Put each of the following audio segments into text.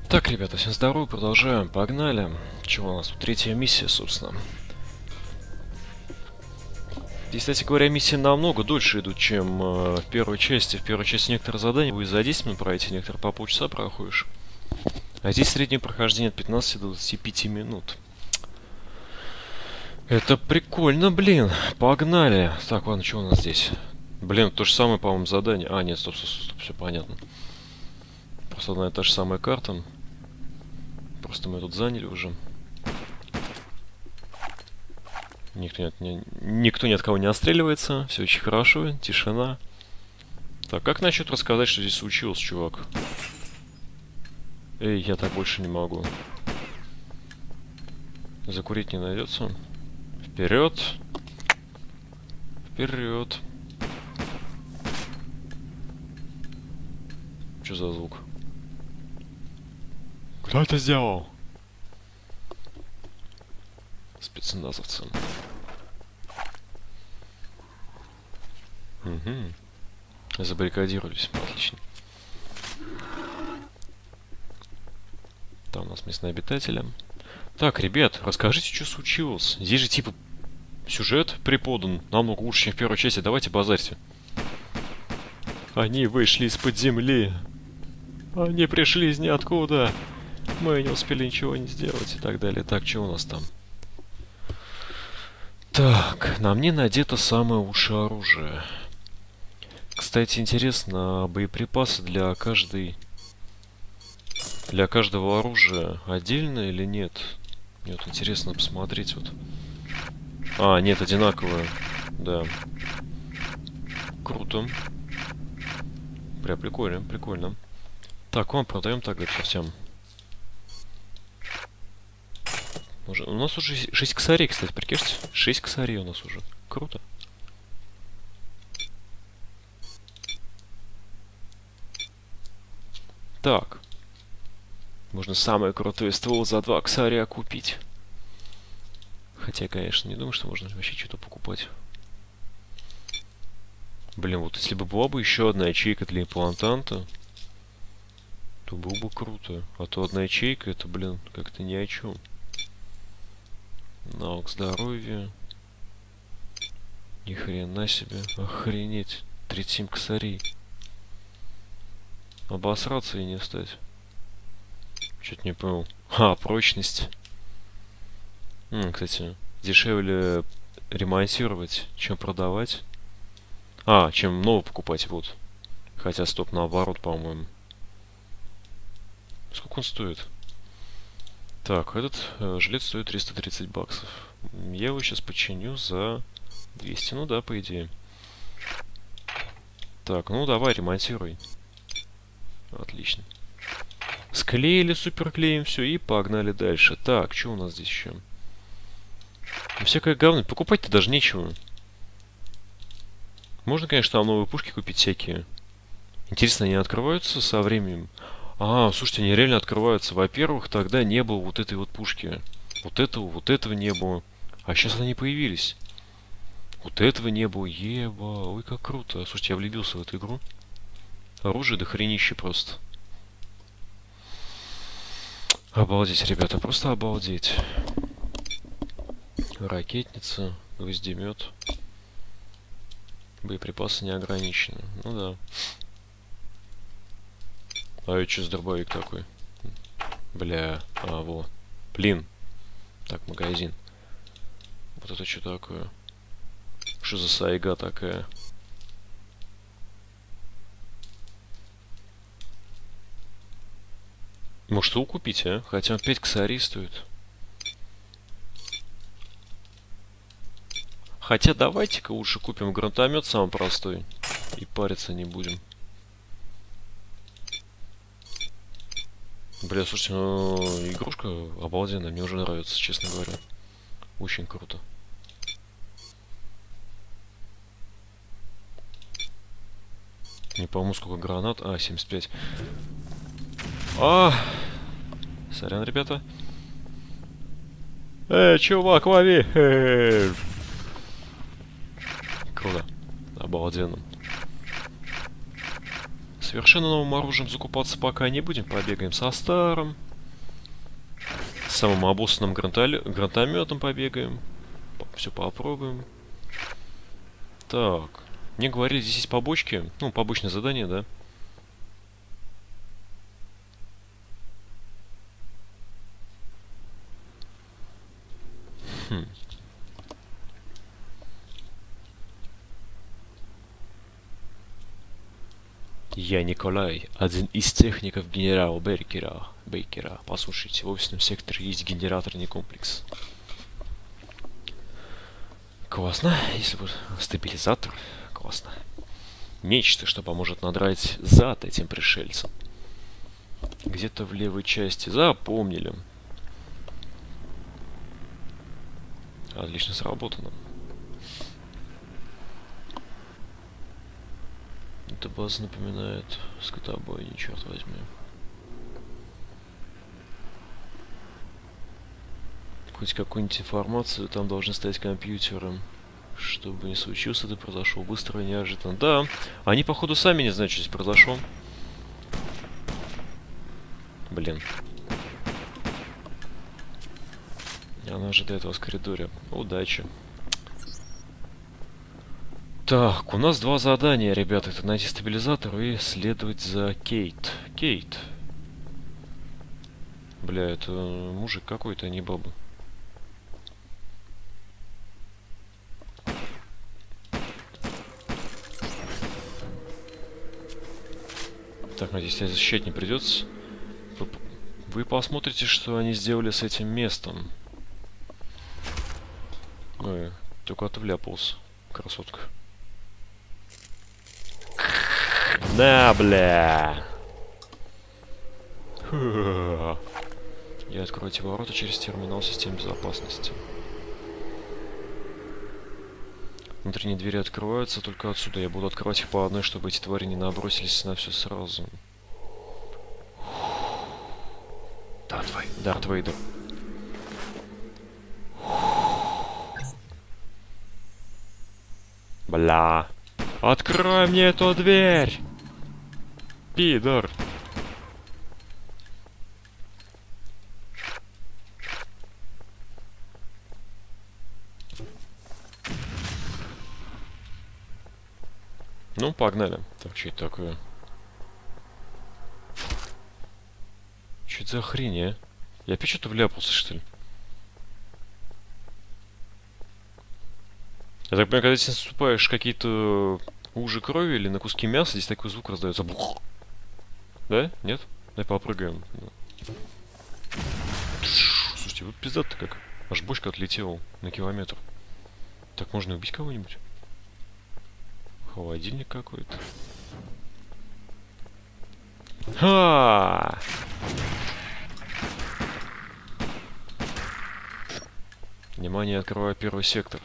Так, ребята, всем здорово, продолжаем, погнали. Чего у нас тут? Третья миссия, собственно. Здесь, кстати говоря, миссии намного дольше идут, чем в первой части. В первой части некоторые задания вы за 10 минут пройти, некоторые по полчаса проходишь. А здесь среднее прохождение от 15 до 25 минут. Это прикольно, блин. Погнали. Так, ладно, что у нас здесь? Блин, то же самое, по-моему, задание. А, нет, стоп, все понятно. Просто одна и та же самая карта. Просто мы тут заняли уже. Никто ни от кого не отстреливается. Все очень хорошо, тишина. Так, как насчет рассказать, что здесь случилось, чувак? Эй, я так больше не могу. Закурить не найдется. Вперед! Вперед! Что за звук? Кто это сделал? Спецназовцы. Угу. Забаррикадировались. Отлично. Там у нас местные обитатели. Так, ребят, расскажите, что случилось. Здесь же типа сюжет преподан намного лучше, чем в первой части. Давайте базарьте. Они вышли из-под земли. Они пришли из ниоткуда. Мы не успели ничего не сделать и так далее. Так, что у нас там? Так, на мне надето самое лучшее оружие. Кстати, интересно, боеприпасы для каждого оружия отдельно или нет? Мне вот интересно посмотреть вот. А, нет, одинаковые. Да. Круто. Прям прикольно, прикольно. Так, вам продаем тогда по всем. У нас уже 6 косарей, кстати, прикиньте. 6 косарей у нас уже. Круто. Так. Можно самое крутое ствол за 2 косаря купить. Хотя, конечно, не думаю, что можно вообще что-то покупать. Блин, вот если бы была бы еще одна ячейка для имплантанта, то было бы круто. А то одна ячейка, это, блин, как-то ни о чем. Навык здоровья. Ни хрена себе. Охренеть. 37 косарей. Обосраться и не встать. Что-то не понял. А, прочность. Кстати, дешевле ремонтировать, чем продавать. А, чем новый покупать, вот. Хотя, стоп, наоборот, по-моему. Сколько он стоит? Так, этот жилет стоит 330 баксов. Я его сейчас починю за 200. Ну да, по идее. Так, ну давай, ремонтируй. Отлично. Склеили суперклеем все и погнали дальше. Так, что у нас здесь еще? Всякое говно. Покупать-то даже нечего. Можно, конечно, там новые пушки купить всякие. Интересно, они открываются со временем? А, слушайте, они реально открываются. Во-первых, тогда не было вот этой вот пушки. Вот этого не было. А сейчас они появились. Вот этого не было. Еба, ой, как круто. Слушайте, я влюбился в эту игру. Оружие до хренище просто. Обалдеть, ребята, просто обалдеть. Ракетница, гвоздемет. Боеприпасы не ограничены. Ну да. А это что за дробовик такой? Бля, во. Блин. Так, магазин. Вот это что такое? Что за сайга такая? Может, его купить, а? Хотя он 5 косарей стоит. Хотя давайте-ка лучше купим гранатомет самый простой. И париться не будем. Бля, слушайте, ну игрушка обалденная, мне уже нравится, честно говоря. Очень круто. Не помню, сколько гранат. А, 75. Сорян, ребята. Чувак, лови! Круто. Обалденно. Совершенно новым оружием закупаться пока не будем. Побегаем со старым. С самым обоссанным гранатометом побегаем. Все попробуем. Так. Мне говорили, здесь есть побочки. Ну, побочное задание, да? Хм. Я Николай, один из техников генерала Бейкера. Послушайте, в офисном секторе есть генераторный комплекс. Классно, если бы стабилизатор. Классно. Нечто, что поможет надрать зад этим пришельцам. Где-то в левой части. Запомнили. Отлично сработано. Эта база напоминает скотобойню, черт возьми. Хоть какую-нибудь информацию там должны стать компьютером. Что бы ни случилось, это произошло быстро и неожиданно. Да, они походу сами не знают, что здесь произошло. Блин. Она ожидает вас в коридоре. Удачи. Так, у нас два задания, ребята. Это найти стабилизатор и следовать за Кейт. Кейт. Бля, это мужик какой-то, а не баба. Так, надеюсь, тебя защищать не придется. Вы посмотрите, что они сделали с этим местом. Ой, только ты вляпался, красотка. Да, бля. Я открою эти ворота через терминал системы безопасности. Внутренние двери открываются только отсюда. Я буду открывать их по одной, чтобы эти твари не набросились на все сразу. Дарт Вейдер. Бля. Открой мне эту дверь! Пидор. Ну, погнали. Так, что это такое? Что это за хрень, а? Я опять что-то вляпался, что ли? Я так понимаю, когда ты наступаешь какие-то лужи крови или на куски мяса, здесь такой звук раздается. Да? Нет? Давай попрыгаем. Слушайте, вы пиздато как. Аж бочка отлетела на километр. Так можно убить кого-нибудь? Холодильник какой-то. Ха! Внимание, открываю первый сектор.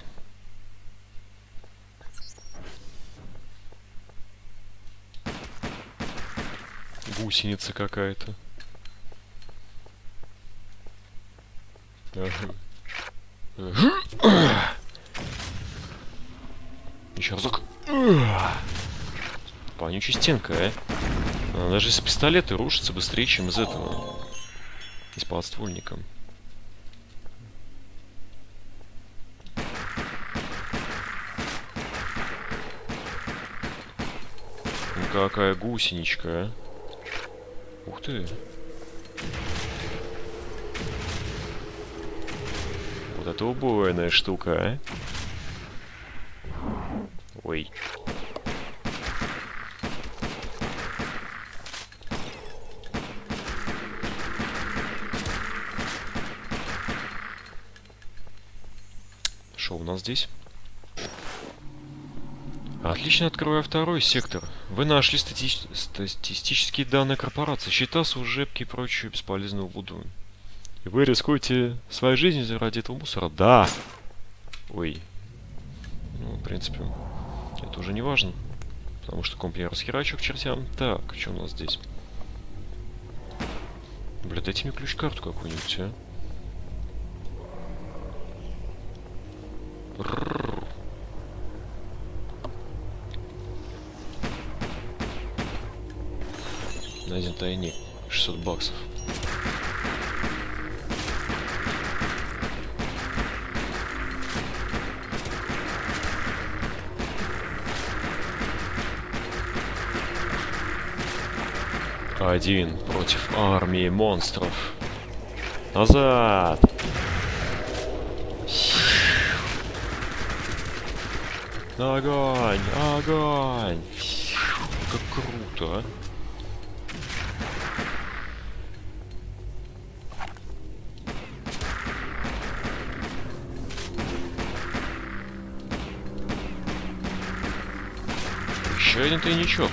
Гусеница какая-то. Еще разок. Вонючая стенка, а? Она даже из пистолета рушится быстрее, чем из этого. Из подствольника. Какая гусеничка, а? Ух ты. Вот это убойная штука, а? Ой. Что у нас здесь? Отлично, открываю второй сектор. Вы нашли статистические данные корпорации, счета, служебки и прочую бесполезную буду. И вы рискуете своей жизнью ради этого мусора? Да! Ой. Ну, в принципе, это уже не важно. Потому что комп я расхерачу к чертям. Так, что у нас здесь? Бля, дайте мне ключ-карту какую-нибудь, а? тайник. 600 баксов. Один против армии монстров. Назад! Огонь! Огонь! Как круто, а! Еще один тайничок.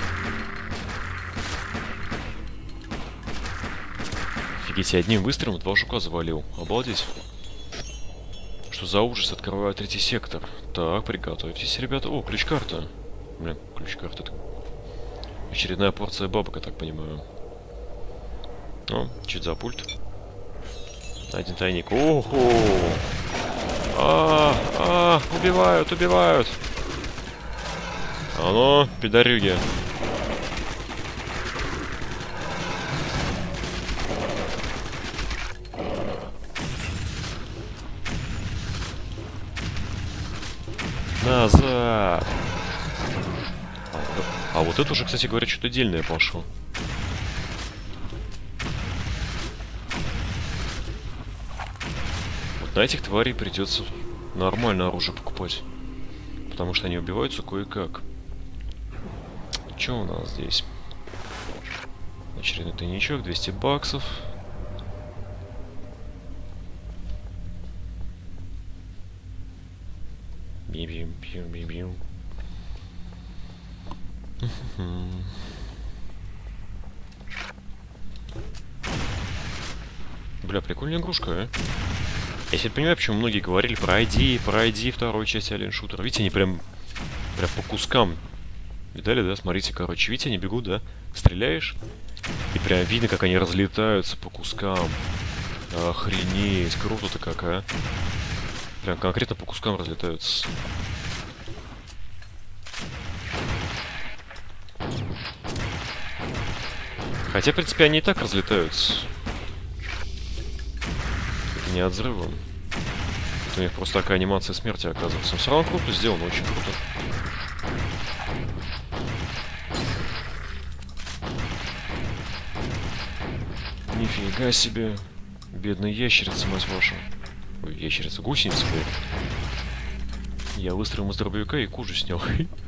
Офигеть, я одним выстрелом 2 жука завалил. Обалдеть. Что за ужас? Открываю 3-й сектор. Так, приготовьтесь, ребята. О, ключ-карта. Блин, ключ-карта. Очередная порция бабок, я так понимаю. О, чуть за пульт. Один тайник. Охо! Убивают, убивают! А ну, пидорюги. Назад! А вот это уже, кстати говоря, что-то отдельное пошло. Вот на этих тварей придется нормальное оружие покупать. Потому что они убиваются кое-как. Что у нас здесь? Очередной тайничок, 200 баксов. Бим-бим-бим-бим-бим. Бля, прикольная игрушка, а? Я теперь понимаю, почему многие говорили: пройди вторую часть Alien Shooter. Видите, они прям по кускам. Видали, да? Смотрите, короче, видите, они бегут, да? Стреляешь, и прям видно, как они разлетаются по кускам. Охренеть, круто-то как, а? Прям конкретно по кускам разлетаются. Хотя, в принципе, они и так разлетаются. Это не от взрыва. Это у них просто такая анимация смерти, оказывается. Но все равно круто сделано, очень круто. Нифига себе. Бедная ящерица, мать ваша. Ой, ящерица, гусеница, блядь. Я выстрелил из дробовика и кожу снял.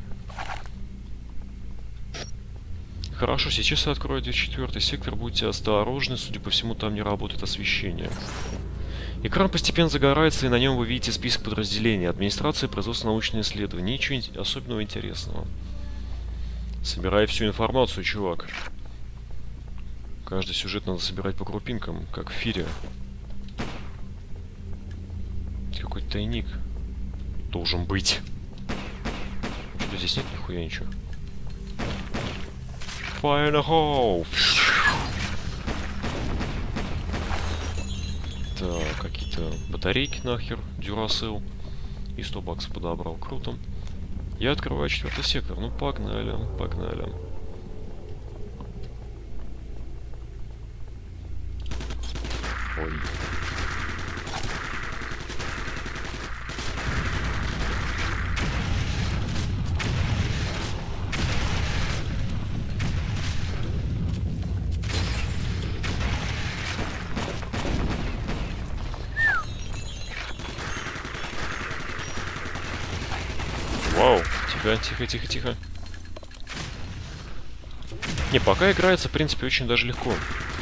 Хорошо, сейчас я открою 4-й сектор. Будьте осторожны, судя по всему, там не работает освещение. Экран постепенно загорается, и на нем вы видите список подразделений. Администрация, производство, научные исследования. Ничего особенного интересного. Собирай всю информацию, чувак. Каждый сюжет надо собирать по крупинкам, как в Фире. Какой-то тайник должен быть. Что здесь нет нихуя ничего. Fire in a hole! Так, какие-то батарейки нахер, Duracell. И 100 баксов подобрал, круто. Я открываю 4-й сектор, ну погнали, погнали. Ой. Вау, тихо, тихо, тихо. Не, пока играется, в принципе, очень даже легко.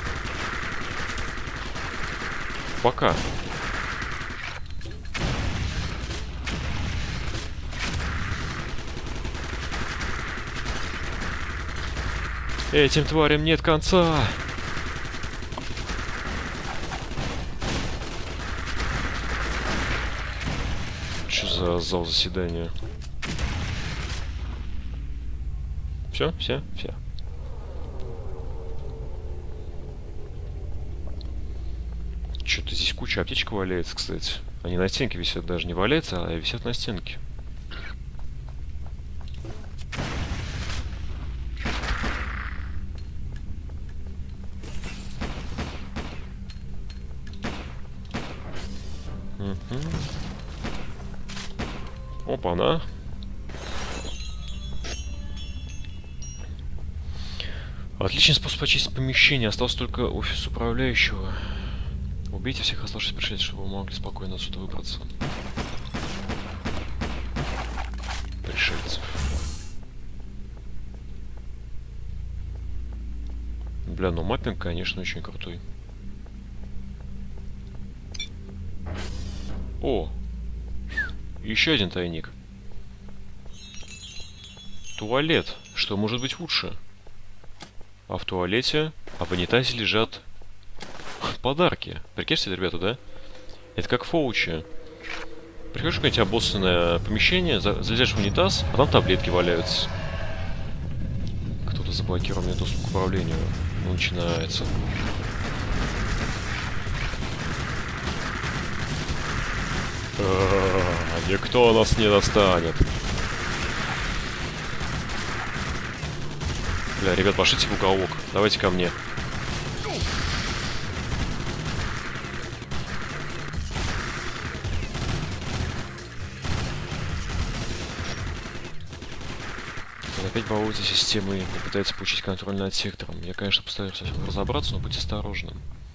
Пока. Этим тварям нет конца. Что за зал заседания? Все. Что-то здесь куча аптечек валяется, кстати. Они на стенке висят, даже не валяются, а висят на стенке. Опа-на. Отличный способ очистить помещение. Остался только офис управляющего. Убейте всех оставшихся пришельцев, чтобы вы могли спокойно отсюда выбраться. Пришельцев. Бля, ну маппинг, конечно, очень крутой. О! Еще один тайник. Туалет. Что может быть лучше? А в туалете, в унитазе лежат подарки. Прикиньте, ребята, да? Это как в Фоуче. Приходишь в какое-нибудь обоссанное помещение, залезаешь в унитаз, а там таблетки валяются. Кто-то заблокировал мне доступ к управлению. Начинается. Никто нас не достанет. Бля, ребят, пошлите в уголок. Давайте ко мне. Он опять балуется системой и пытается получить контроль над сектором. Я, конечно, постараюсь со всем разобраться, но будь осторожным.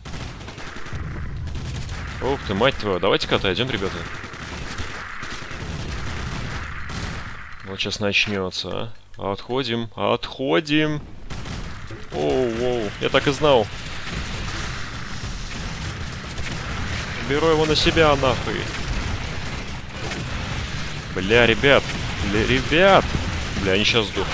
Ух ты, мать твою. Давайте-ка отойдем, ребята. Вот сейчас начнется, а. Отходим, отходим. Оу, я так и знал. Беру его на себя, нахуй. Бля, ребят. Бля, они сейчас сдохнут.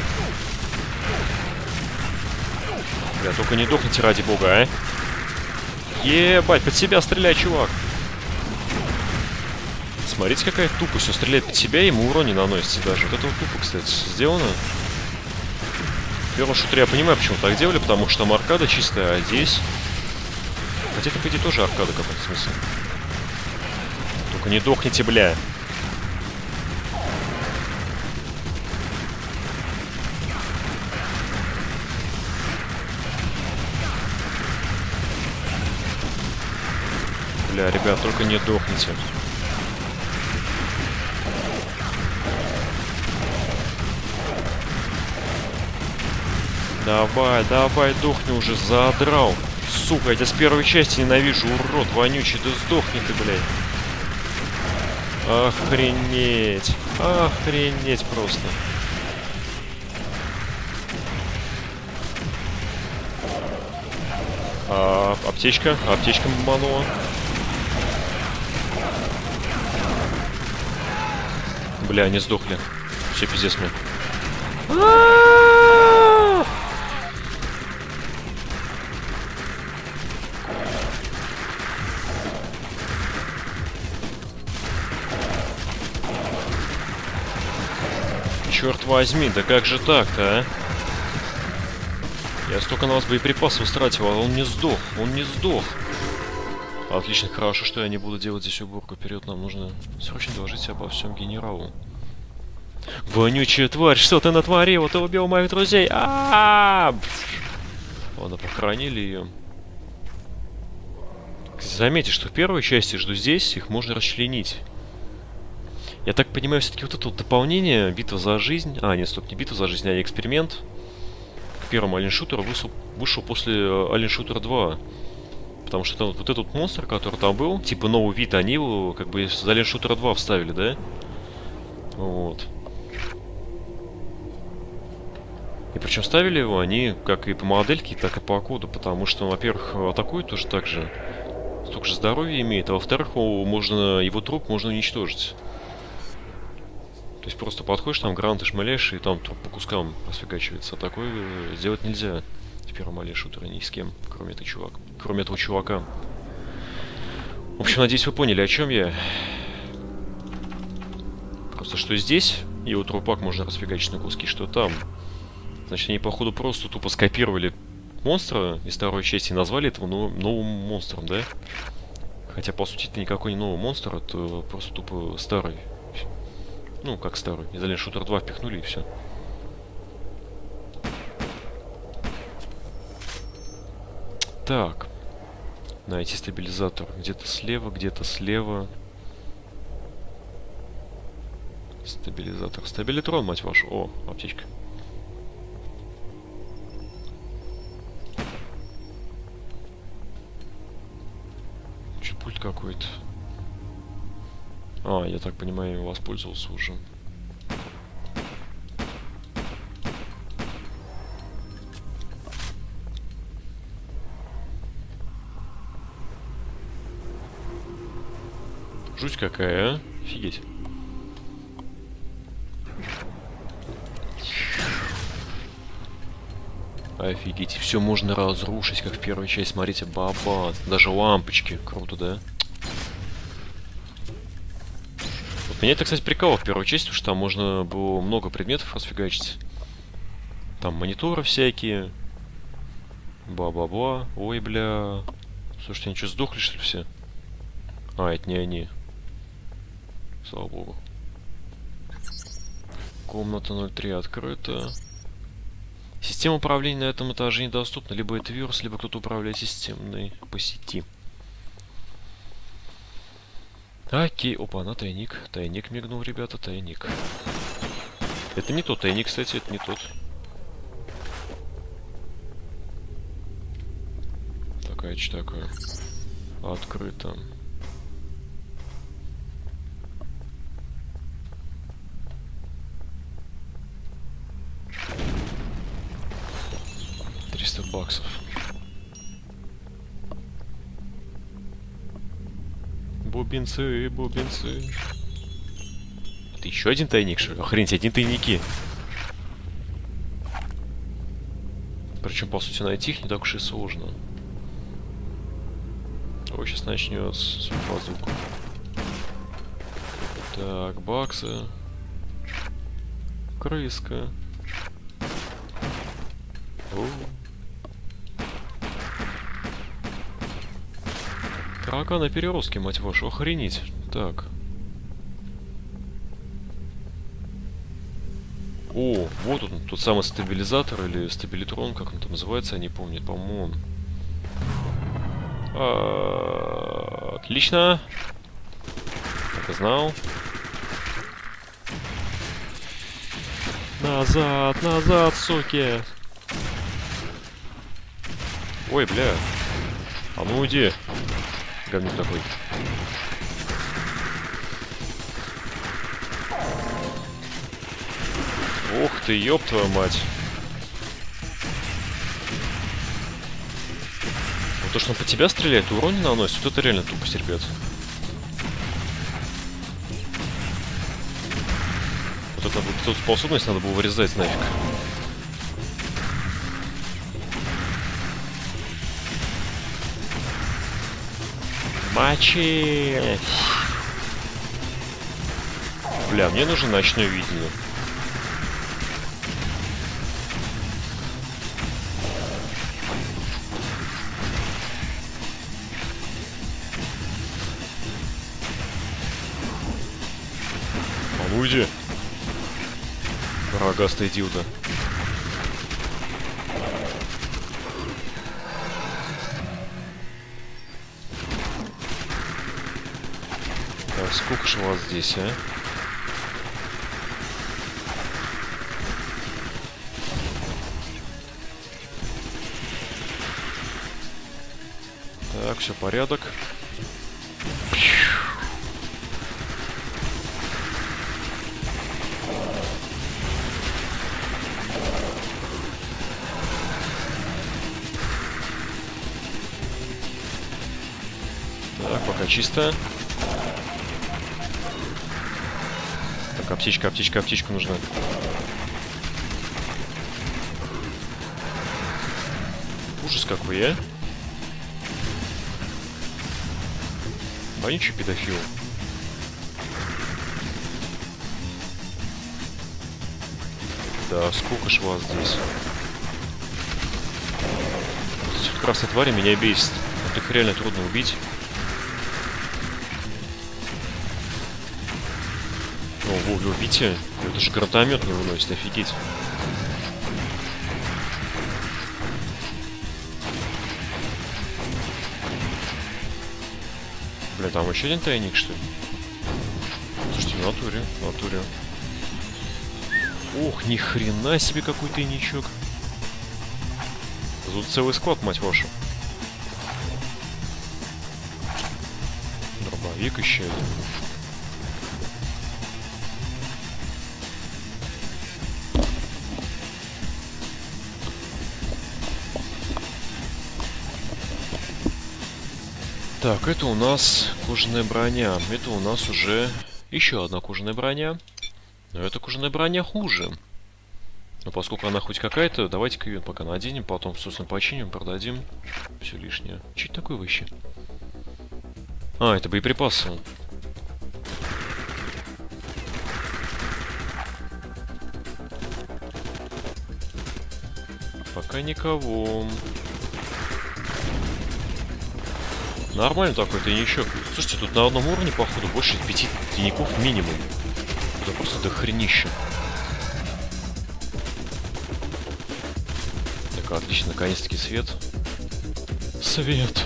Бля, только не дохните ради бога, а. Ебать, под себя стреляй, чувак. Смотрите, какая тупость. Он стреляет под себя, ему урон не наносится даже. Вот это вот тупо, кстати, сделано. В первом шутере я понимаю, почему так делали, потому что там аркада чистая, а здесь... Хотя это, по идее, тоже аркада, какой-то смысл. Только не дохните, бля. Бля, ребят, только не дохните. Давай, дохни уже, задрал. Сука, я тебя с первой части ненавижу, урод вонючий, да сдохни ты, блядь. Охренеть просто. Аптечка бомбанула. Бля, они сдохли. Все, пиздец мне. Черт возьми, да как же так-то, а? Я столько на вас боеприпасов стратил, а он не сдох. Отлично, хорошо, что я не буду делать здесь уборку. Вперед, нам нужно срочно доложить обо всем генералу. Вонючая тварь, что ты натворил? Ты убил моих друзей! Ладно, похоронили ее. Заметьте, что в первой части, жду здесь, их можно расчленить. Я так понимаю, все-таки вот это вот дополнение, битва за жизнь... А, нет, стоп, не битва за жизнь, а эксперимент. К первому Alien Shooter вышел после Alien Shooter 2. Потому что вот этот монстр, который там был, типа новый вид, они его как бы из Alien Shooter 2 вставили, да? Вот. И причем ставили его они как и по модельке, так и по коду, потому что, во-первых, атакует тоже так же. Столько же здоровья имеет, а во-вторых, его труп можно уничтожить. То есть просто подходишь, там гранаты шмаляешь, и там труп по кускам расфигачивается. А такое сделать нельзя. В первом Alien Shooter ни с кем, кроме этого чувака. В общем, надеюсь, вы поняли, о чем я. Просто что здесь его трупак можно расфигачить на куски, что там. Значит, они, походу, просто тупо скопировали монстра из второй части и назвали этого новым монстром, да? Хотя, по сути, это никакой не новый монстр, это просто тупо старый. Ну, как старый. Из Alien Shooter 2 впихнули и все. Так. Найти стабилизатор. Где-то слева, где-то слева. Стабилизатор. Стабилитрон, мать вашу. О, аптечка. Че, пульт какой-то? А, я так понимаю, я воспользовался уже. Жуть какая, а? Офигеть. Офигеть, все можно разрушить, как в первой части. Смотрите, баба, даже лампочки. Круто, да? Вот меня это, кстати, прикол в первой части, потому что там можно было много предметов расфигачить. Там мониторы всякие. Ба-ба-ба. Ой, бля. Слушайте, они что, сдохли, что ли, все? А, это не они. Слава богу. Комната 03 открыта. Система управления на этом этаже недоступна. Либо это вирус, либо кто-то управляет системой по сети. Окей. Опа, на тайник. Тайник мигнул, ребята, тайник. Это не тот тайник, кстати, это не тот. Такая, что такое? Открыто. $300. Бубенцы, бубенцы. Это еще один тайник, что ли? Охренеть, один тайники. Причем, по сути, найти их не так уж и сложно. Ой, сейчас начнется с базуку. Так, баксы. Крыска. О. Тараканы переростки, мать вашу, охренеть. Так. О, вот он, тот самый стабилизатор или стабилитрон, как он там называется, я не помню, по-моему. Отлично. Так и знал. Назад, назад, суки. Ой, бля. А ну уйди. Говнюк такой. Ух ты, ёб твою мать. Вот то, что он по тебя стреляет, урон не наносит, вот это реально тупость, ребят. Вот эту способность надо было вырезать нафиг. Мочи! Бля, мне нужно ночное видение. А ну иди. Рогастая дилда. Так, сколько же у вас здесь, а? Так, все порядок. Так, пока чисто. Так, аптечка, аптечка, аптечка нужна. Ужас какой, а? Вонючий педофил. Да, сколько ж вас здесь? Вот эти красные твари меня бесит. Вот их реально трудно убить. О, вы видите? Это же гранатомет не выносит, офигеть. Бля, там еще один тайник, что ли? Слушайте, в натуре, в натуре. Ох, ни хрена себе какой тайничок. Тут целый склад, мать вашу. Дробовик еще один. Так, это у нас кожаная броня. Это у нас уже еще одна кожаная броня. Но эта кожаная броня хуже. Но поскольку она хоть какая-то, давайте-ка ее пока наденем, потом, собственно, починим, продадим. Все лишнее. Что это такое вообще? А, это боеприпасы. Пока никого. Нормально такой тайничок. Слушайте, тут на одном уровне, походу, больше 5 тайников минимум. Это просто дохренища. Так, отлично, наконец-таки свет. Свет.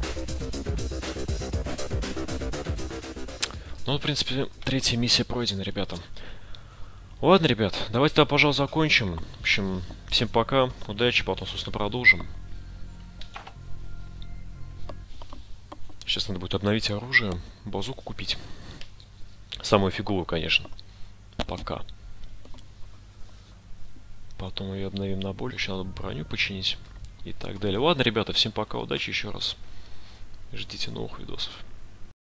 Ну, в принципе, третья миссия пройдена, ребята. Ладно, ребят, давайте тогда, пожалуй, закончим. В общем, всем пока, удачи, потом, собственно, продолжим. Сейчас надо будет обновить оружие, базуку купить. Самую фиговую, конечно. Пока. Потом ее обновим на более, еще надо броню починить и так далее. Ладно, ребята, всем пока, удачи еще раз. Ждите новых видосов.